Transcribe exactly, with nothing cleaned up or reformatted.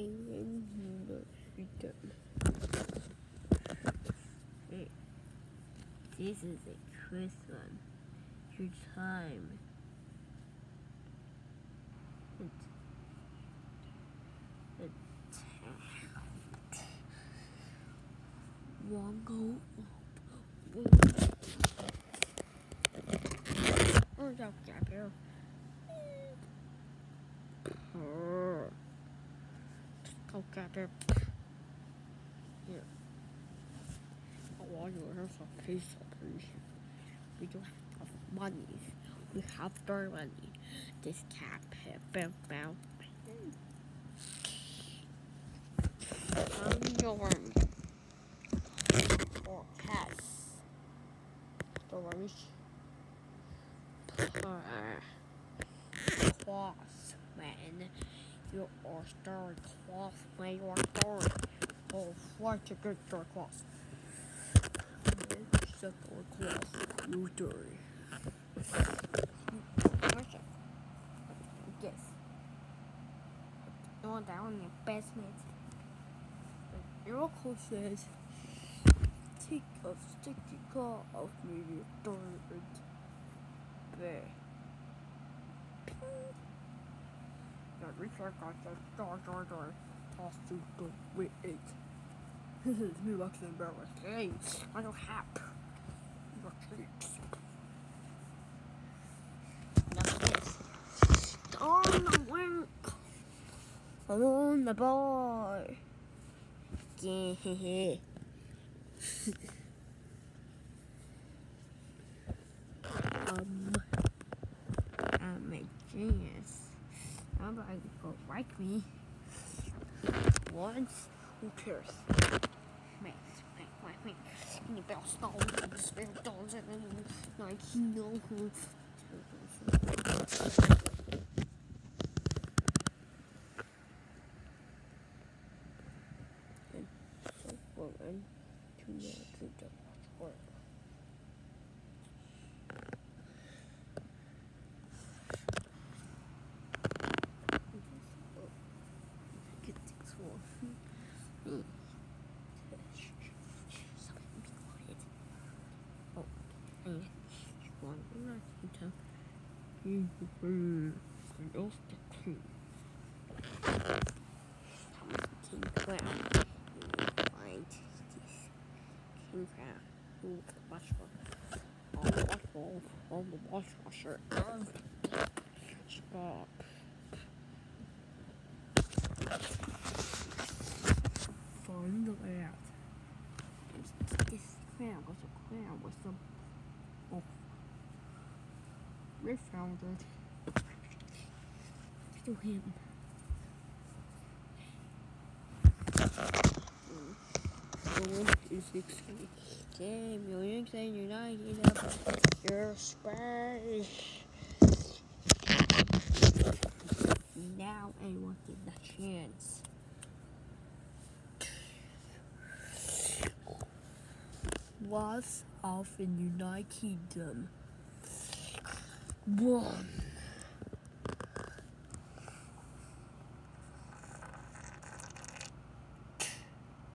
Kellan the Quran. Hey, this is a Christmas. Your time. It's, it's Wongo. Oh, don't get here. Go get it. Here. I want you to have some peace, please. We don't have money. We have their money. This cat pet, bow, bow. I'm going. Or cats. Stories. Cloth, man. You are story cloth when you are story. Oh, why to get your cloth? Set or cloth, you story. Yes. Go down in your basement. The oracle says, take a sticky claw of me, you dirt. There. The research got the door, door, door. Toss to the way eight. This is me watching the barrel. Hey, I don't have. Your treats. Now this. On the wing. On the boy. Yeah. um, I'm a genius. Nobody will like me. Once, who cares? Make, make, make, make. And the bell stones and the spirit dolls and like you know who. And so forward to the to the work. Get things for me. Oh, and one more time. You can off the tree. King Crown. Find this King Crown. Who the washroom? On the washroom. On the washwasher. Stop. Find the way out. This crown was a crown with some. Oh. We found it. To him. Mm. Is exciting. Damn, you're insane, you're not enough. You're space. Now anyone get the chance. Was off in United Kingdom. One.